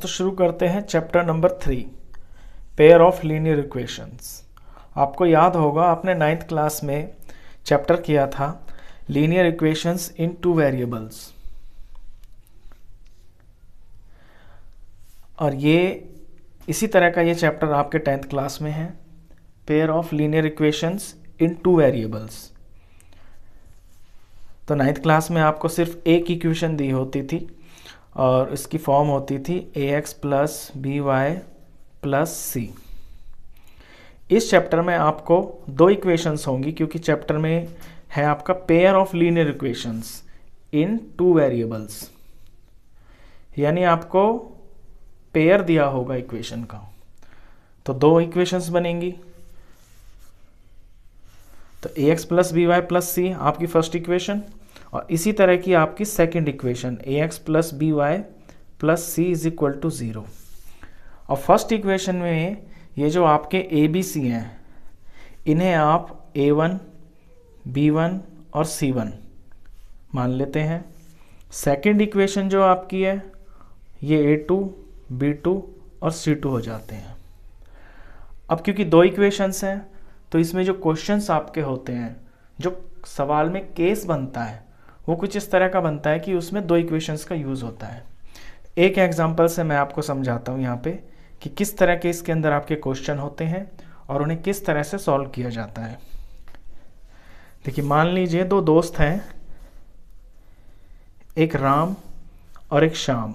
दोस्तों शुरू करते हैं chapter number 3, pair of linear equations. आपको याद होगा आपने 9th क्लास में चैप्टर किया था लीनियर इक्वेशंस इन 2 वेरिएबल्स, और ये इसी तरह का ये चैप्टर आपके 10th क्लास में है, pair of linear equations in 2 variables. तो 9th क्लास में आपको सिर्फ एक इक्वेशन दी होती थी और इसकी फॉर्म होती थी ax plus B Y plus C. इस चैप्टर में आपको 2 इक्वेशंस होंगी क्योंकि चैप्टर में है आपका pair of linear equations in 2 variables, यानी आपको पेयर दिया होगा इक्वेशन का, तो 2 इक्वेशंस बनेंगी। तो ax plus B Y plus C आपकी फर्स्ट इक्वेशन, और इसी तरह की आपकी second equation ax plus B Y plus C is equal to 0। और फर्स्ट इक्वेशन में ये जो आपके ए बी सी हैं, इन्हें आप a1, b1 और c1 मान लेते हैं। सेकंड इक्वेशन जो आपकी है ये a2, b2 और c2 हो जाते हैं। अब क्योंकि 2 इक्वेशंस हैं तो इसमें जो क्वेश्चंस आपके होते हैं, जो सवाल में केस बनता है, वो कुछ इस तरह का बनता है कि उसमें 2 इक्वेशंस का यूज़ होता है। एक एग्जांपल से मैं आपको समझाता हूँ यहाँ पे कि किस तरह के इसके अंदर आपके क्वेश्चन होते हैं और उन्हें किस तरह से सॉल्व किया जाता है। देखिए, मान लीजिए 2 दोस्त हैं, एक राम और एक श्याम।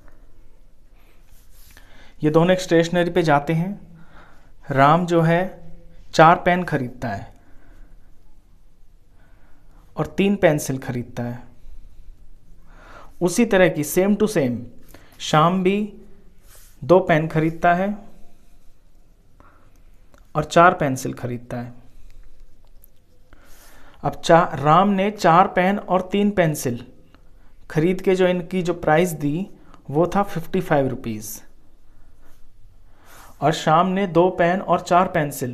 ये दोनों एक स्टेशनरी पे जाते हैं। राम जो है 4 पेन खरीदता है और 3 पेंसिल खरीदता है। उसी तरह की सेम टू सेम श्याम भी 2 पेन खरीदता है और 4 पेंसिल खरीदता है। अब राम ने 4 पेन और 3 पेंसिल खरीद के जो इनकी जो प्राइस दी वो था 55 रुपीज़, और श्याम ने 2 पेन और 4 पेंसिल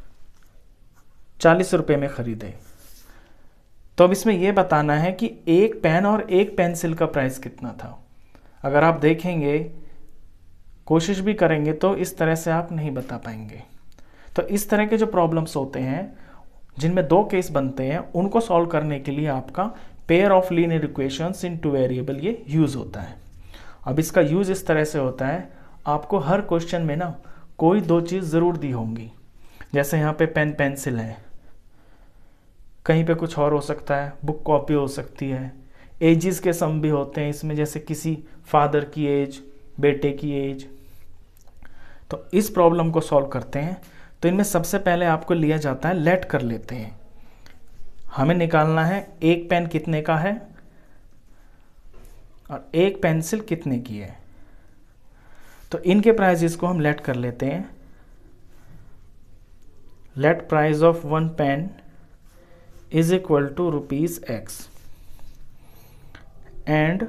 40 रुपये में खरीदे। तो अब इसमें यह बताना है कि 1 पेन और 1 पेंसिल का प्राइस कितना था। अगर आप देखेंगे, कोशिश भी करेंगे तो इस तरह से आप नहीं बता पाएंगे। तो इस तरह के जो प्रॉब्लम्स होते हैं जिनमें 2 केस बनते हैं, उनको सॉल्व करने के लिए आपका pair of linear equations in 2 variable ये यूज़ होता है। अब इसका यूज़ इस तरह से होता है, आपको हर क्वेश्चन में ना कोई 2 चीज़ ज़रूर दी होंगी। जैसे यहाँ पे पेन पेंसिल है, कहीं पे कुछ और हो सकता है, बुक कॉपी हो सकती है, एजेस के सम भी होते हैं इसमें, जैसे किसी फादर की एज, बेटे की एज। तो इस प्रॉब्लम को सॉल्व करते हैं तो इनमें सबसे पहले आपको लिया जाता है, लेट कर लेते हैं। हमें निकालना है 1 पेन कितने का है और 1 पेंसिल कितने की है। तो इनके प्राइजेस को हम लेट कर लेते हैं। Let price of 1 pen is equal to rupees x and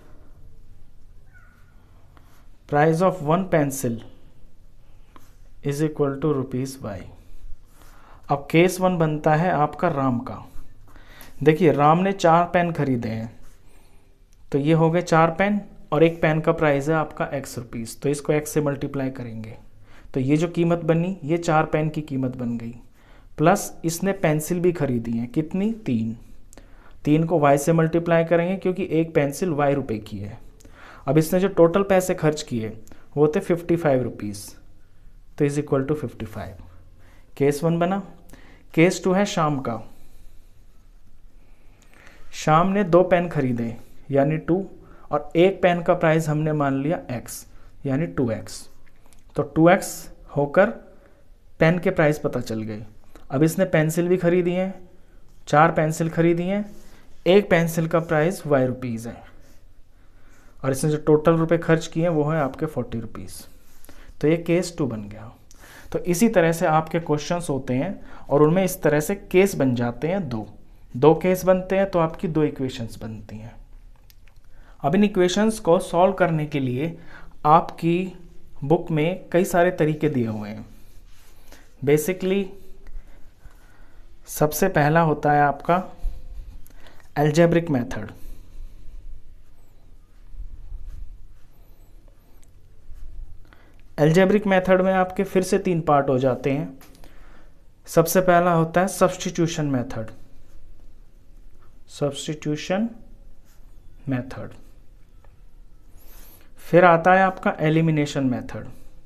price of 1 pencil is equal to rupees y। अब केस 1 बनता है आपका राम का। देखिए, राम ने 4 पेन खरीदे हैं, तो ये हो गए 4 पेन और 1 पेन का प्राइस है आपका x रुपीज़, तो इसको x से मल्टीप्लाई करेंगे तो ये जो कीमत बनी ये 4 पेन की कीमत बन गई, प्लस इसने पेंसिल भी खरीदी है, कितनी, 3 को y से मल्टीप्लाई करेंगे क्योंकि 1 पेंसिल y रुपए की है। अब इसने जो टोटल पैसे खर्च किए वो थे 55 रुपीज़, तो इज इक्वल टू 55। केस 1 बना। केस 2 है शाम का। शाम ने 2 पेन खरीदे यानी 2, और 1 पेन का प्राइस हमने मान लिया x यानी 2x, तो 2x होकर पेन के प्राइस पता चल गए। अब इसने पेंसिल भी खरीदी हैं, 4 पेंसिल खरीदी हैं, 1 पेंसिल का प्राइस y रुपीज़ है, और इसने जो टोटल रुपए खर्च किए हैं वो है आपके 40 रुपीज़। तो ये केस 2 बन गया। तो इसी तरह से आपके क्वेश्चंस होते हैं और उनमें इस तरह से केस बन जाते हैं। 2 केस बनते हैं तो आपकी 2 इक्वेशंस बनती हैं। अब इन इक्वेशंस को सॉल्व करने के लिए आपकी बुक में कई सारे तरीके दिए हुए हैं। बेसिकली सबसे पहला होता है आपका अलजेब्रिक मेथड। अलजेब्रिक मेथड में आपके फिर से 3 पार्ट हो जाते हैं। सबसे पहला होता है सब्स्टिट्यूशन मेथड, सब्स्टिट्यूशन मेथड। फिर आता है आपका एलिमिनेशन मेथड,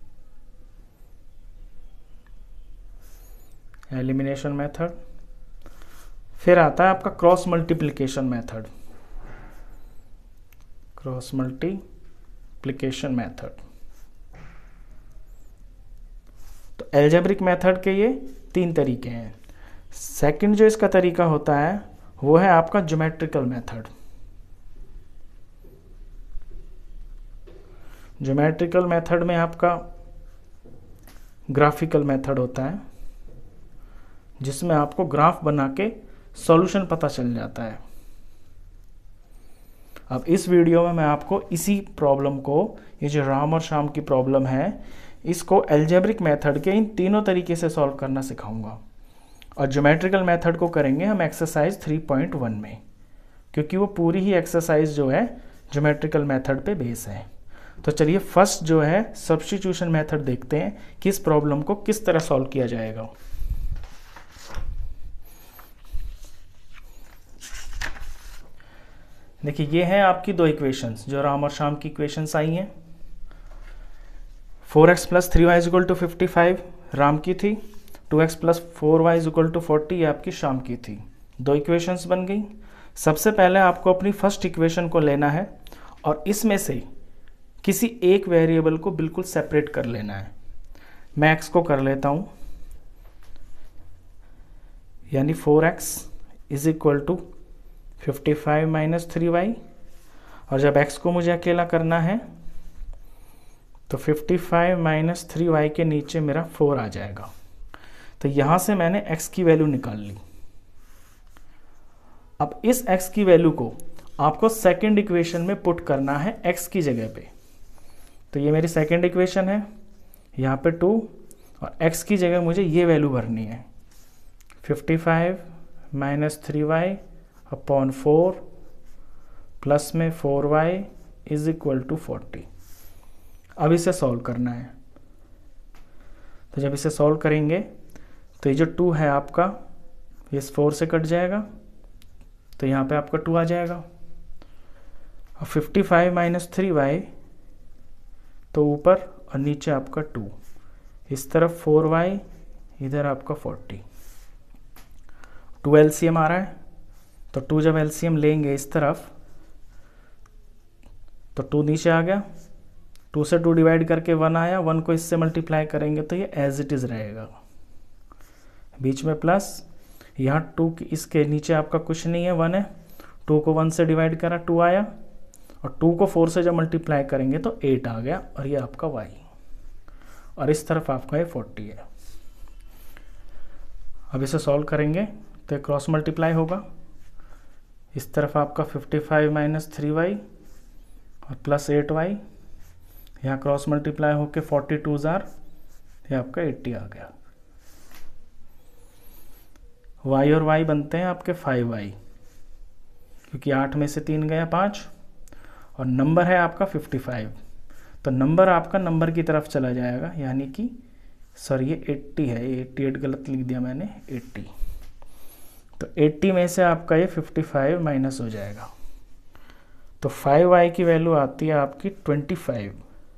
एलिमिनेशन मेथड। फिर आता है आपका cross multiplication method, cross multiplication method. तो अलजेब्रिक मेथड के ये 3 तरीके हैं। सेकंड जो इसका तरीका होता है वो है आपका ज्योमेट्रिकल मेथड। ज्योमेट्रिकल मेथड में आपका ग्राफिकल मेथड होता है, जिसमें आपको ग्राफ बना के सॉल्यूशन पता चल जाता है। अब इस वीडियो में मैं आपको इसी प्रॉब्लम को, ये जो राम और श्याम की प्रॉब्लम है, इसको अलजेब्रिक मेथड के इन तीनों तरीके से सॉल्व करना सिखाऊंगा। और ज्योमेट्रिकल मेथड को करेंगे हम एक्सरसाइज 3.1 में, क्योंकि वो पूरी ही एक्सरसाइज जो है ज्योमेट्रिकल मेथड पे बेस है। तो चलिए फर्स्ट जो है सब्स्टिट्यूशन मेथड देखते हैं कि इस प्रॉब्लम को किस तरह सॉल्व किया जाएगा। देखिए ये है आपकी 2 इक्वेशंस जो राम और श्याम की इक्वेशंस आई हैं। 4x + 3y = 55 राम की थी, 2x + 4y = 40 ये आपकी श्याम की थी। 2 इक्वेशंस बन गई। सबसे पहले आपको अपनी फर्स्ट इक्वेशन को लेना है और इसमें से किसी एक वेरिएबल को बिल्कुल सेपरेट कर लेना है। मैं x को कर लेता हूँ, यानी 4x = 55 - 3y। और जब x को मुझे अकेला करना है तो 55 - 3y के नीचे मेरा 4 आ जाएगा। तो यहाँ से मैंने x की वैल्यू निकाल ली। अब इस x की वैल्यू को आपको सेकंड इक्वेशन में पुट करना है x की जगह पे। तो ये मेरी सेकंड इक्वेशन है, यहाँ पे 2 और x की जगह मुझे ये वैल्यू भरनी है 55 - 3y / 4 प्लस में 4y = 40। अब इसे सॉल्व करना है। तो जब इसे सॉल्व करेंगे तो ये जो 2 है आपका ये 4 से कट जाएगा, तो यहाँ पे आपका 2 आ जाएगा। और 55 - 3y तो ऊपर और नीचे आपका 2, इस तरफ 4y, इधर आपका 40। 2 LCM आ रहा है, तो 2 जब LCM लेंगे इस तरफ तो 2 नीचे आ गया, 2 से 2 डिवाइड करके 1 आया, 1 को इससे मल्टीप्लाई करेंगे तो ये एज इट इज़ रहेगा, बीच में प्लस। यहाँ 2 इसके नीचे आपका कुछ नहीं है, 1 है, 2 को 1 से डिवाइड करा 2 आया, और 2 को 4 से जब मल्टीप्लाई करेंगे तो 8 आ गया, और ये आपका y, और इस तरफ आपका ये 40 है। अब इसे सॉल्व करेंगे तो क्रॉस मल्टीप्लाई होगा, इस तरफ आपका 55 - 3y और प्लस 8y, यहाँ क्रॉस मल्टीप्लाई होके 42 जार, ये आपका 80 आ गया। y और y बनते हैं आपके 5y, क्योंकि 8 में से 3 गया 5, और नंबर है आपका 55, तो नंबर आपका नंबर की तरफ चला जाएगा, यानी कि सॉरी ये 80 है, ये 88 गलत लिख दिया मैंने, 80। तो 80 में से आपका ये 55 माइनस हो जाएगा, तो 5y की वैल्यू आती है आपकी 25,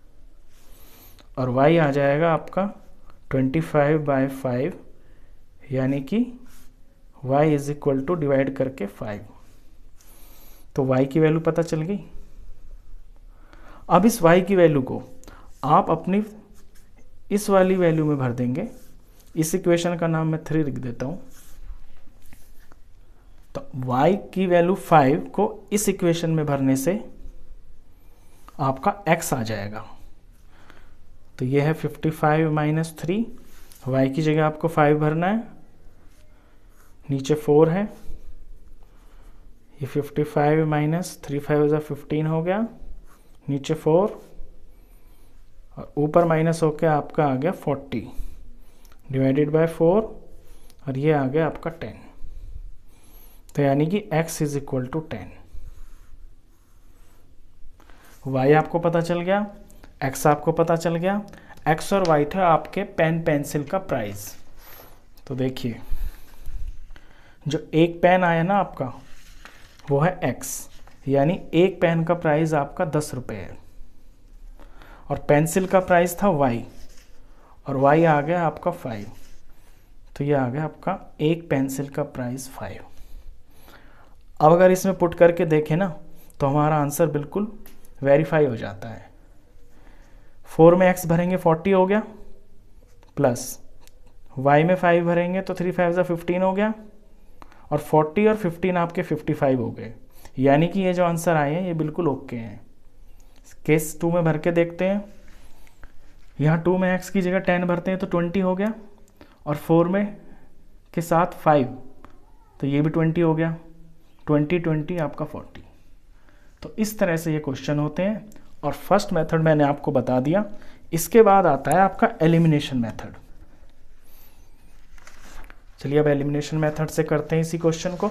और y आ जाएगा आपका 25/5, यानी कि y = डिवाइड करके 5। तो y की वैल्यू पता चल गई। अब इस y की वैल्यू को आप अपनी इस वाली वैल्यू में भर देंगे। इस इक्वेशन का नाम मैं 3 लिख देता हूँ। तो y की वैल्यू 5 को इस इक्वेशन में भरने से आपका x आ जाएगा। तो ये है 55 - 3, y की जगह आपको 5 भरना है, नीचे 4 है, ये 55 - 3 5 = 15 हो गया, नीचे 4, और ऊपर माइनस होके आपका आ गया 40 डिवाइडेड बाय 4, और ये आ गया आपका 10। तो यानी कि x = 10। y आपको पता चल गया, x आपको पता चल गया। एक्स और वाई था आपके पेन पेंसिल का प्राइस। तो देखिए जो एक पेन आया ना आपका वो है एक्स, यानी एक पेन का प्राइस आपका 10 रुपये है, और पेंसिल का प्राइस था वाई, और वाई आ गया आपका 5। तो ये आ गया आपका एक पेंसिल का प्राइस 5। अब अगर इसमें पुट करके देखें ना तो हमारा आंसर बिल्कुल वेरीफाई हो जाता है। 4 में x भरेंगे 40 हो गया, प्लस y में 5 भरेंगे तो 3 5 15 हो गया, और 40 और 15 आपके 55 हो गए। यानी कि ये जो आंसर आए हैं ये बिल्कुल ओके हैं। केस 2 में भर के देखते हैं। यहाँ 2 में x की जगह 10 भरते हैं तो 20 हो गया, और 4 में के साथ 5 तो ये भी 20 हो गया। 20 20 आपका 40। तो इस तरह से ये क्वेश्चन होते हैं, और फर्स्ट मेथड मैंने आपको बता दिया। इसके बाद आता है आपका एलिमिनेशन मेथड। चलिए अब एलिमिनेशन मेथड से करते हैं इसी क्वेश्चन को।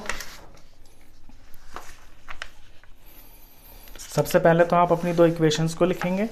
सबसे पहले तो आप अपनी दो इक्वेशंस को लिखेंगे।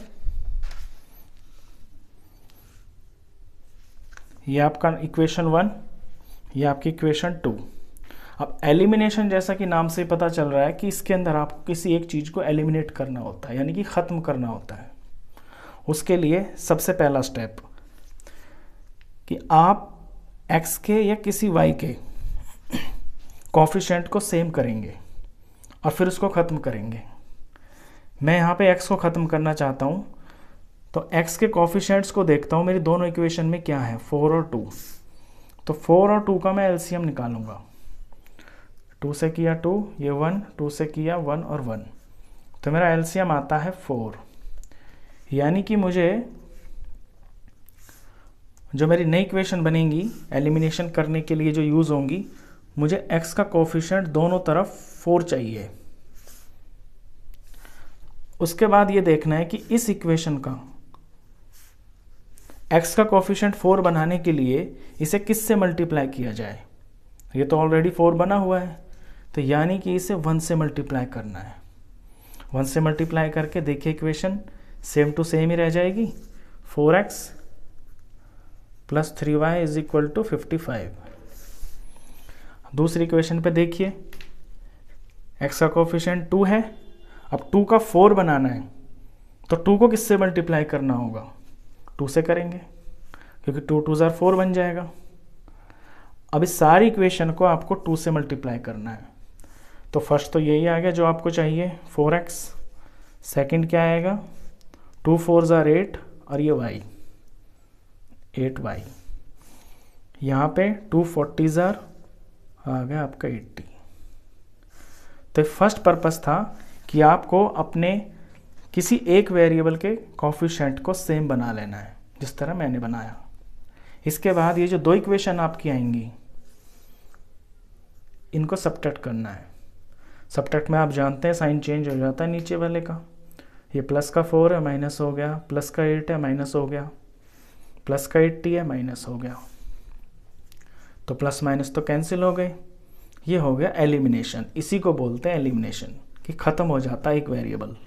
ये आपका इक्वेशन 1, ये आपकी इक्वेशन 2। अब एलिमिनेशन जैसा कि नाम से पता चल रहा है कि इसके अंदर आपको किसी एक चीज़ को एलिमिनेट करना होता है, यानी कि ख़त्म करना होता है। उसके लिए सबसे पहला स्टेप कि आप x के या किसी y के कोफिशिएंट को सेम करेंगे और फिर उसको ख़त्म करेंगे। मैं यहाँ पे x को ख़त्म करना चाहता हूँ, तो x के कोफिशिएंट्स को देखता हूँ मेरी दोनों इक्वेशन में क्या है, 4 और 2। तो 4 और 2 का मैं एलसीएम निकालूंगा। 2 से किया 2, ये 1, 2 से किया 1 और 1, तो मेरा एलसीएम आता है 4। यानी कि मुझे जो मेरी नई इक्वेशन बनेंगी एलिमिनेशन करने के लिए जो यूज़ होंगी, मुझे x का कोफिशिएंट दोनों तरफ 4 चाहिए। उसके बाद ये देखना है कि इस इक्वेशन का x का कोफिशिएंट 4 बनाने के लिए इसे किस से मल्टीप्लाई किया जाए। ये तो ऑलरेडी 4 बना हुआ है, तो यानी कि इसे 1 से मल्टीप्लाई करना है। 1 से मल्टीप्लाई करके देखिए इक्वेशन सेम टू सेम ही रह जाएगी। 4x plus 3y is equal to 55। दूसरी इक्वेशन पे देखिए x का कोफिशिएंट 2 है। अब 2 का 4 बनाना है तो 2 को किससे मल्टीप्लाई करना होगा, 2 से करेंगे, क्योंकि 2 2 ज़ार 4 बन जाएगा। अब इस सारी इक्वेशन को आपको 2 से मल्टीप्लाई करना है। तो फर्स्ट तो यही आ गया जो आपको चाहिए 4x। सेकंड क्या आएगा, 2 4 ज़ार 8 और ये y 8y। यहाँ पे 2 40 ज़ार आ गया आपका 80। तो फर्स्ट पर्पस था कि आपको अपने किसी एक वेरिएबल के कोफिशिएंट को सेम बना लेना है, जिस तरह मैंने बनाया। इसके बाद ये जो दो इक्वेशन आपकी आएंगी इनको सब्ट्रैक्ट करना है। सब्ट्रैक्ट में आप जानते हैं साइन चेंज हो जाता है नीचे वाले का। ये प्लस का 4 है माइनस हो गया, प्लस का 8 है माइनस हो गया, प्लस का 80 है माइनस हो गया। तो प्लस माइनस तो कैंसिल हो गए। ये हो गया एलिमिनेशन। इसी को बोलते हैं एलिमिनेशन, कि ख़त्म हो जाता है एक वेरिएबल।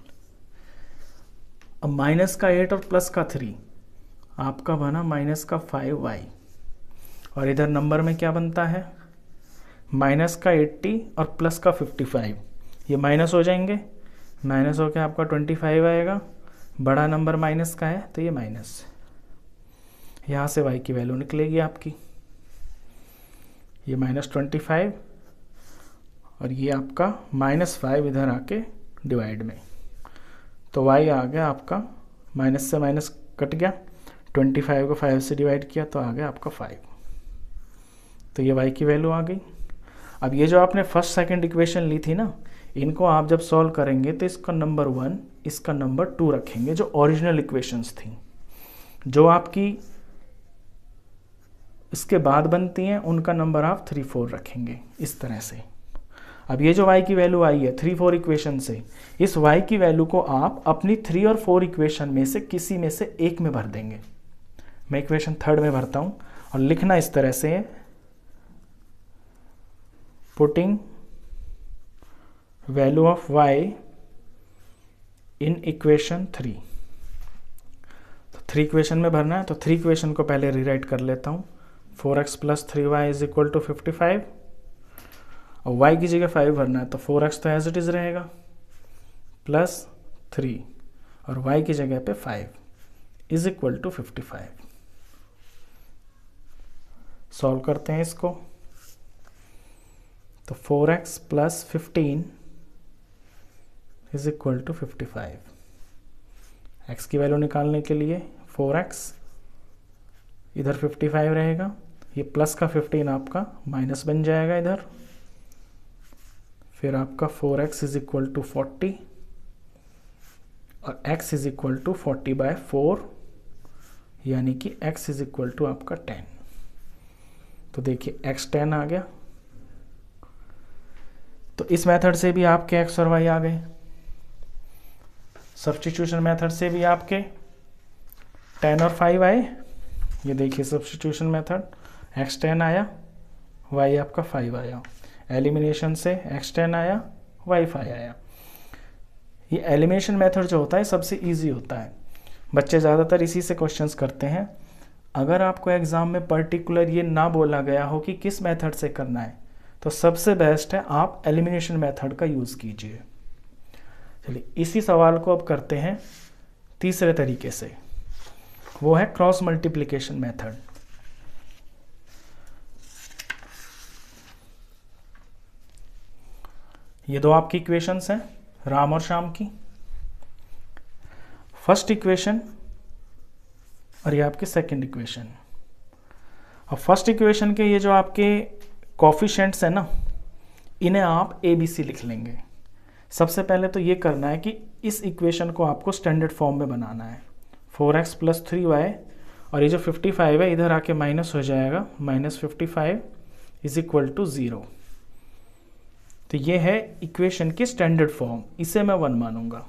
अब माइनस का 8 और प्लस का 3 आपका बना माइनस का 5y, और इधर नंबर में क्या बनता है, माइनस का 80 और प्लस का 55। ये माइनस हो जाएंगे, माइनस होकर आपका 25 आएगा। बड़ा नंबर माइनस का है तो ये माइनस, यहाँ से y की वैल्यू निकलेगी आपकी, ये -25 और ये आपका -5 इधर आके डिवाइड में। तो y आ गया आपका, माइनस से माइनस कट गया, 25 को 5 से डिवाइड किया तो आ गया आपका 5। तो ये y की वैल्यू आ गई। अब ये जो आपने फर्स्ट सेकंड इक्वेशन ली थी ना, इनको आप जब सॉल्व करेंगे तो इसका नंबर 1 इसका नंबर 2 रखेंगे, जो ओरिजिनल इक्वेशंस थी। जो आपकी इसके बाद बनती हैं उनका नंबर आप 3 4 रखेंगे इस तरह से। अब ये जो y की वैल्यू आई है 3 4 इक्वेशन से, इस y की वैल्यू को आप अपनी 3 और 4 इक्वेशन में से किसी में से एक में भर देंगे। मैं इक्वेशन 3 में भरता हूँ और लिखना इस तरह से है, putting value of y in equation 3। तो 3 इक्वेशन में भरना है, तो 3 इक्वेशन को पहले रीराइट कर लेता हूँ। 4x plus 3y is equal to 55, और y की जगह 5 भरना है, तो 4x तो एज इट इज़ रहेगा प्लस 3 और y की जगह पे 5 इज इक्वल टू 55। सॉल्व करते हैं इसको, तो 4x plus 15 is equal to 55। x की वैल्यू निकालने के लिए 4x इधर 55 रहेगा, ये प्लस का 15 आपका माइनस बन जाएगा इधर, फिर आपका 4x इज इक्वल टू 40 और x इज इक्वल टू 40/4, यानी कि x इज इक्वल टू आपका 10। तो देखिए x 10 आ गया। तो इस मेथड से भी आपके x और y आ गए। सब्स्टिट्यूशन मेथड से भी आपके 10 और 5 आए। ये देखिए सब्स्टिट्यूशन मेथड, x 10 आया, y आपका 5 आया। एलिमिनेशन से x 10 आया, y 5 आया। ये एलिमिनेशन मेथड जो होता है सबसे इजी होता है, बच्चे ज़्यादातर इसी से क्वेश्चंस करते हैं। अगर आपको एग्ज़ाम में पर्टिकुलर ये ना बोला गया हो कि किस मेथड से करना है, तो सबसे बेस्ट है आप एलिमिनेशन मेथड का यूज़ कीजिए। चलिए इसी सवाल को अब करते हैं तीसरे तरीके से, वो है क्रॉस मल्टीप्लिकेशन मेथड। ये दो आपकी इक्वेशंस हैं, राम और श्याम की। फर्स्ट इक्वेशन और ये आपकी सेकंड इक्वेशन। अब फर्स्ट इक्वेशन के ये जो आपके कोफिशिएंट्स हैं ना, इन्हें आप ABC लिख लेंगे। सबसे पहले तो ये करना है कि इस इक्वेशन को आपको स्टैंडर्ड फॉर्म में बनाना है। 4x प्लस 3y और ये जो 55 है इधर आके माइनस हो जाएगा, -55 इज इक्वल टू 0। तो ये है इक्वेशन की स्टैंडर्ड फॉर्म, इसे मैं 1 मानूंगा।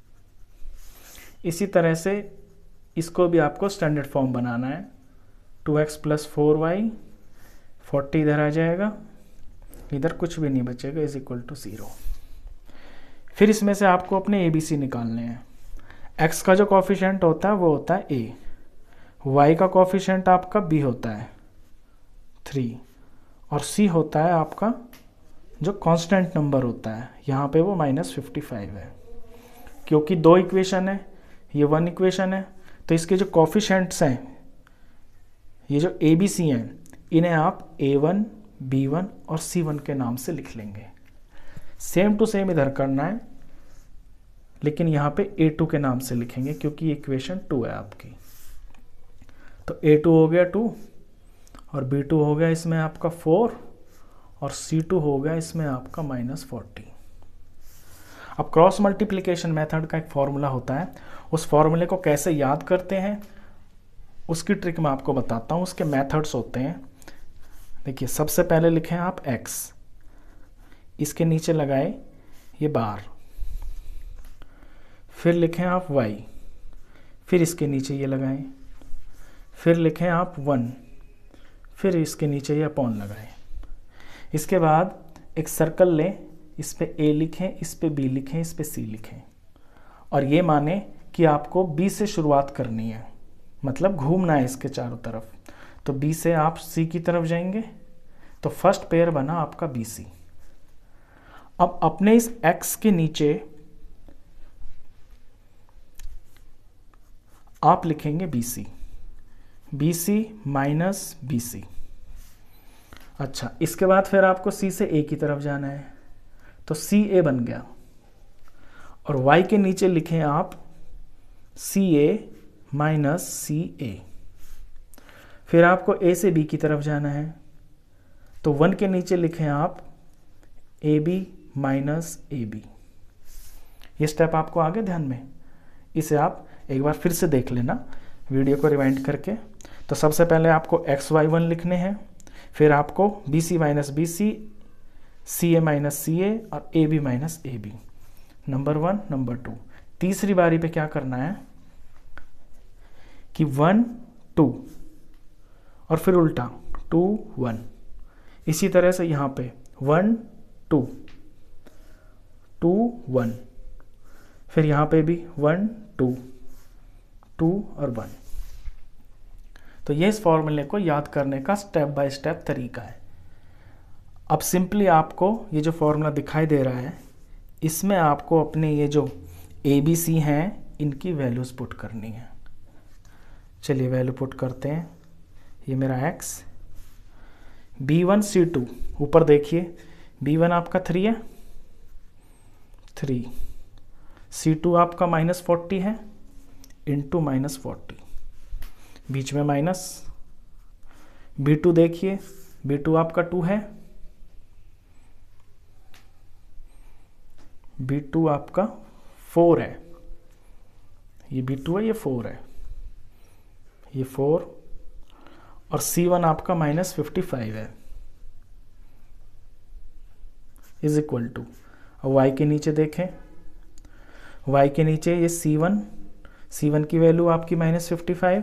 इसी तरह से इसको भी आपको स्टैंडर्ड फॉर्म बनाना है। 2x प्लस 4y, 40 इधर आ जाएगा, इधर कुछ भी नहीं बचेगा, इज इक्वल टू 0। फिर इसमें से आपको अपने ABC निकालने हैं। x का जो कॉफिशिएंट होता है वो होता है a, y का कॉफिशिएंट आपका b होता है 3 और c होता है आपका जो कांस्टेंट नंबर होता है, यहाँ पे वो -55 है। क्योंकि 2 इक्वेशन है, ये 1 इक्वेशन है, तो इसके जो कॉफिशिएंट्स हैं, ये जो ABC हैं, इन्हें आप A1, B1 और C1 के नाम से लिख लेंगे। सेम टू सेम इधर करना है, लेकिन यहाँ पे A2 के नाम से लिखेंगे क्योंकि इक्वेशन 2 है आपकी। तो A2 हो गया 2 और B2 हो गया इसमें आपका 4 और C2 हो गया इसमें आपका -40। अब क्रॉस मल्टीप्लिकेशन मेथड का एक फॉर्मूला होता है, उस फॉर्मूले को कैसे याद करते हैं उसकी ट्रिक मैं आपको बताता हूँ। उसके मेथड्स होते हैं, देखिए सबसे पहले लिखें आप x, इसके नीचे लगाए ये बार, फिर लिखें आप y, फिर इसके नीचे ये लगाएं, फिर लिखें आप 1, फिर इसके नीचे ये अपॉन लगाएं। इसके बाद एक सर्कल लें, इस पे A लिखें, इस पे B लिखें, इस पे C लिखें और ये माने कि आपको B से शुरुआत करनी है, मतलब घूमना है इसके चारों तरफ। तो B से आप C की तरफ जाएंगे, तो फर्स्ट पेयर बना आपका BC। अब अपने इस X के नीचे आप लिखेंगे BC, BC माइनस BC। अच्छा, इसके बाद फिर आपको C से A की तरफ जाना है, तो CA बन गया और Y के नीचे लिखें आप CA माइनस CA। फिर आपको A से B की तरफ जाना है, तो 1 के नीचे लिखें आप AB माइनस AB। ये स्टेप आपको आगे ध्यान में, इसे आप एक बार फिर से देख लेना वीडियो को रिवाइंड करके। तो सबसे पहले आपको XY1 लिखने हैं, फिर आपको BC minus BC, CA minus CA और AB minus AB। Number 1, number 2। तीसरी बारी पे क्या करना है कि 1 2 और फिर उल्टा 2 1। इसी तरह से यहाँ पे 1 2 2 1, फिर यहाँ पे भी 1 2 2 और 1। तो ये इस फॉर्मूले को याद करने का स्टेप बाय स्टेप तरीका है। अब सिंपली आपको ये जो फॉर्मूला दिखाई दे रहा है, इसमें आपको अपने ये जो ABC हैं इनकी वैल्यूज़ पुट करनी है। चलिए वैल्यू पुट करते हैं। ये मेरा x, B1 C2, ऊपर देखिए B1 आपका 3 है, 3, C2 आपका -40 है इंटू -40, बीच में माइनस। B2 देखिए, B2 आपका 2 है, B2 आपका 4 है, ये B2 है, ये 4 है, ये 4, और C1 आपका -55 है, इज इक्वल टू, अब y के नीचे देखें, y के नीचे ये C1 की वैल्यू आपकी -55,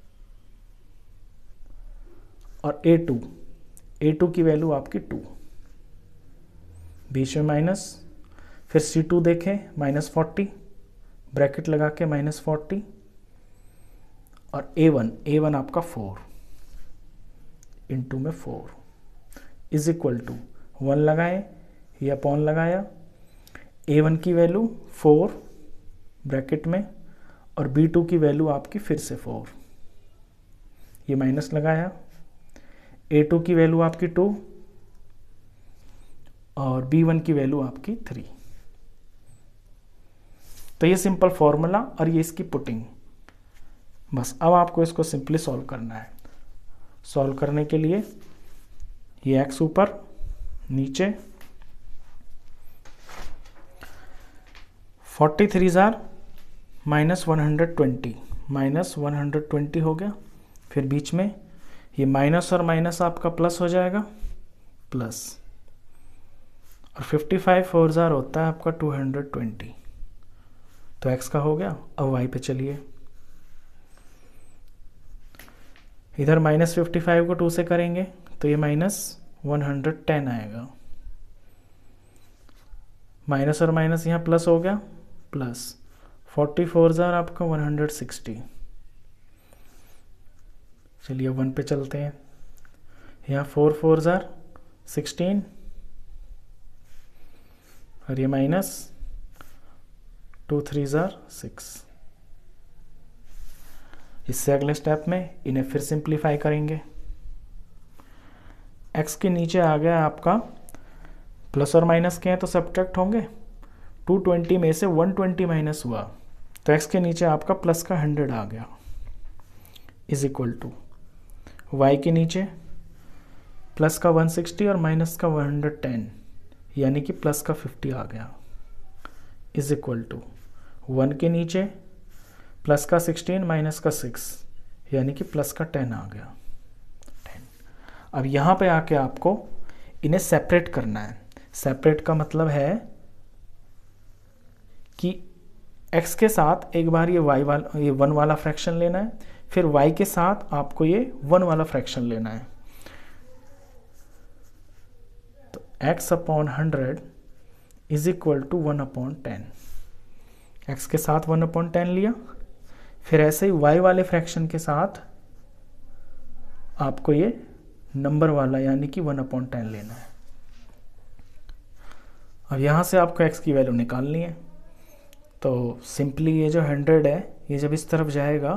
और A2 की वैल्यू आपकी 2, बीच में माइनस। फिर C2 देखें -40, ब्रैकेट लगा के -40, और A1 आपका 4 इंटू में 4 इज इक्वल टू 1 लगाए, या अपॉन लगाया, A1 की वैल्यू 4 ब्रैकेट में, और B2 की वैल्यू आपकी फिर से 4, ये माइनस लगाया, A2 की वैल्यू आपकी 2, और B1 की वैल्यू आपकी 3। तो ये सिंपल फॉर्मूला और ये इसकी पुटिंग। बस अब आपको इसको सिंपली सॉल्व करना है। सॉल्व करने के लिए ये x ऊपर नीचे, 43 -120 हो गया। फिर बीच में ये माइनस और माइनस आपका प्लस हो जाएगा, प्लस, और 55 4 होता है आपका 220, तो x का हो गया। अब y पे चलिए, इधर -55 को 2 से करेंगे तो ये -110 आएगा, माइनस और माइनस यहाँ प्लस हो गया, प्लस 44 आपका 160। चलिए 1 पे चलते हैं, यहाँ 4 4 16, और ये माइनस 2 3 6। इससे अगले स्टेप में इन्हें फिर सिंप्लीफाई करेंगे। x के नीचे आ गया आपका, प्लस और माइनस के हैं तो सब्ट्रैक्ट होंगे, 220 में से 120 माइनस हुआ तो x के नीचे आपका प्लस का 100 आ गया, इज इक्वल टू y के नीचे प्लस का 160 और माइनस का 110, यानी कि प्लस का 50 आ गया, इज इक्वल टू 1 के नीचे प्लस का 16 माइनस का 6, यानी कि प्लस का 10 आ गया, 10। अब यहाँ पे आके आपको इन्हें सेपरेट करना है। सेपरेट का मतलब है कि x के साथ एक बार ये ये 1 वाला फ्रैक्शन लेना है, फिर y के साथ आपको ये 1 वाला फ्रैक्शन लेना है। तो x upon 100 is equal to 1/10। x के साथ 1/10 लिया, फिर ऐसे ही y वाले फ्रैक्शन के साथ आपको ये नंबर वाला यानी कि 1/10 लेना है। अब यहाँ से आपको x की वैल्यू निकालनी है, तो सिंपली ये जो 100 है ये जब इस तरफ जाएगा,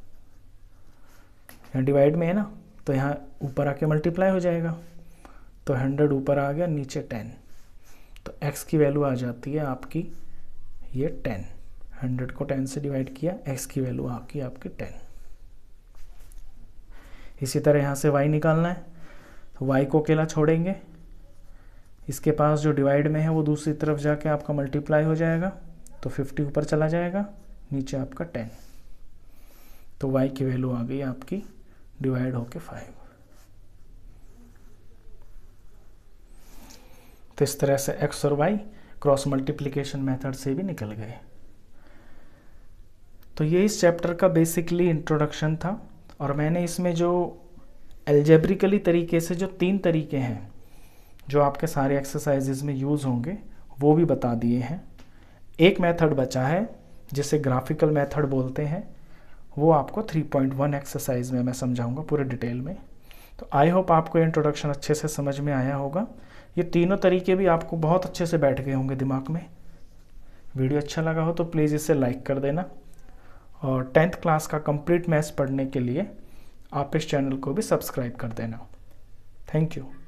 यहाँ डिवाइड में है ना, तो यहाँ ऊपर आके मल्टीप्लाई हो जाएगा, तो 100 ऊपर आ गया, नीचे 10, तो x की वैल्यू आ जाती है आपकी ये 10। 100 को 10 से डिवाइड किया, x की वैल्यू आपकी 10। इसी तरह यहाँ से y निकालना है, तो y को अकेला छोड़ेंगे, इसके पास जो डिवाइड में है वो दूसरी तरफ जाके आपका मल्टीप्लाई हो जाएगा, तो 50 ऊपर चला जाएगा, नीचे आपका 10, तो y की वैल्यू आ गई आपकी डिवाइड होके 5। तो इस तरह से x और y क्रॉस मल्टीप्लिकेशन मेथड से भी निकल गए। तो ये इस चैप्टर का बेसिकली इंट्रोडक्शन था, और मैंने इसमें जो एल्जेब्रिकली तरीके से जो 3 तरीके हैं जो आपके सारे एक्सरसाइजेज में यूज़ होंगे वो भी बता दिए हैं। एक मेथड बचा है जिसे ग्राफिकल मेथड बोलते हैं, वो आपको 3.1 एक्सरसाइज में मैं समझाऊंगा पूरे डिटेल में। तो आई होप आपको इंट्रोडक्शन अच्छे से समझ में आया होगा। ये तीनों तरीके भी आपको बहुत अच्छे से बैठ गए होंगे दिमाग में। वीडियो अच्छा लगा हो तो प्लीज़ इसे लाइक कर देना, और 10th क्लास का कंप्लीट मैथ्स पढ़ने के लिए आप इस चैनल को भी सब्सक्राइब कर देना। Thank you.